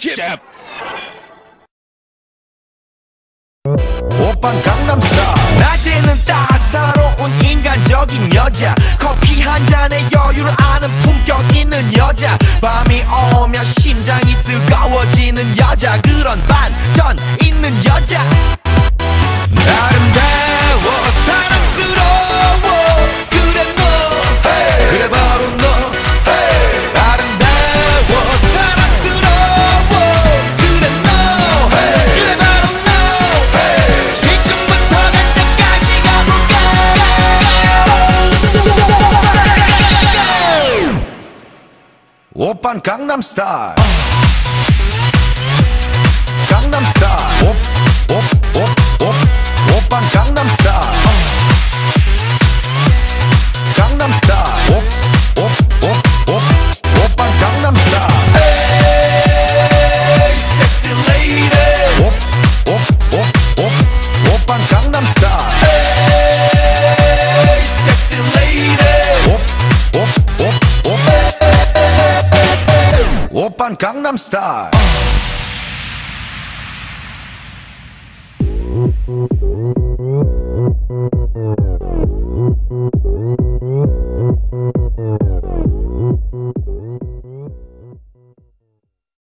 Jab. 오빤 강남스타일. 낮에는 따사로운 인간적인 여자, 커피 한 잔에 여유를 아는 품격 있는 여자, 밤이 오면 심장이 뜨거워지는 여자, 그런 반전 있는 여자. 아름다워 사랑스러워 그래 너, hey. 그래 바로 너, hey. 아름다워 사랑스러워 그래 너, hey. 그래 바로 너, hey. 지금부터 갈 때까지 가볼까. 오빤 강남스타일. 강남스타일. 오빤 강남스타일. 강남스타일. 오빤 강남스타일. Hey, sexy lady. 오빤 강남스타일. Hey, sexy lady. 오빤 강남스타일.